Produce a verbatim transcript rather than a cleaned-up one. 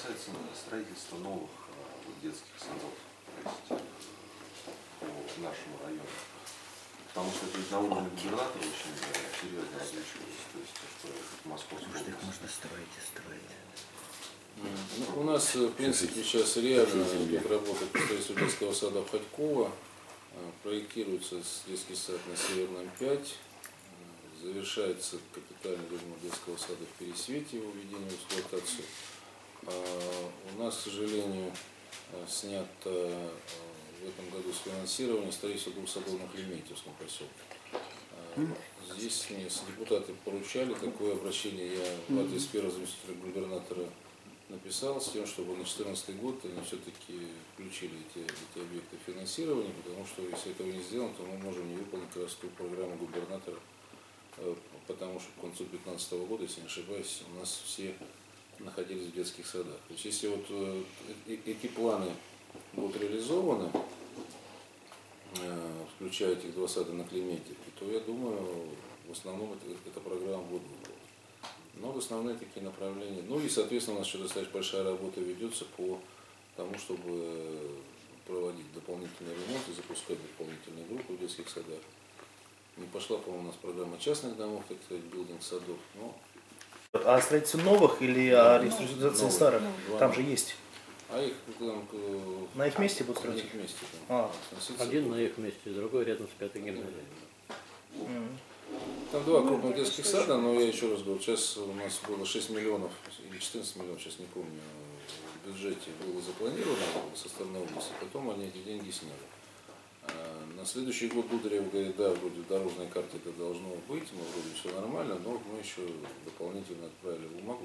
касается строительства новых э, детских садов, то есть э, по нашему району. Потому что это на уровне губернатора очень э, серьезно различилось. То есть что Московская Может, их область. можно строить и строить. Ну, у нас, в принципе, сейчас реально идет работа по строительству детского сада Ходькова. Проектируется детский сад на Северном пять. Завершается капитальный ремонт детского сада в Пересвете, его введение в эксплуатацию. У нас, к сожалению, снято в этом году с финансирования строительство двух садов на Клементьевском поселке. Здесь мне депутаты поручали, такое обращение я в адрес первого заместителя губернатора написал, с тем, чтобы на две тысячи четырнадцатый год они все-таки включили эти, эти объекты финансирования, потому что если этого не сделано, то мы можем не выполнить как раз ту программу губернатора, потому что к концу две тысячи пятнадцатого года, если не ошибаюсь, у нас все находились в детских садах. То есть если вот эти планы будут реализованы, включая этих два сада на Клементьевке, то я думаю, в основном это, эта программа будет выполнена. Но вот основные такие направления. Ну и, соответственно, у нас еще достаточно большая работа ведется по тому, чтобы проводить дополнительный ремонт и запускать дополнительные группы в детских садах. Не пошла, по-моему, у нас программа частных домов, так сказать, билдинг садов. Но... А строительство новых или Да, о реструктуризации новых. старых? Два. Там же есть. А их там, На их месте будут на строить? их месте. Там, А. Один на их месте, другой рядом с пятой гимназией. Там два крупных детских сада, но я еще раз говорю, сейчас у нас было шесть миллионов или четырнадцать миллионов, сейчас не помню, в бюджете было запланировано со стороны области, потом они эти деньги сняли. А на следующий год Дударев говорит, да, вроде в дорожной карте это должно быть, мы вроде все нормально, но мы еще дополнительно отправили бумагу.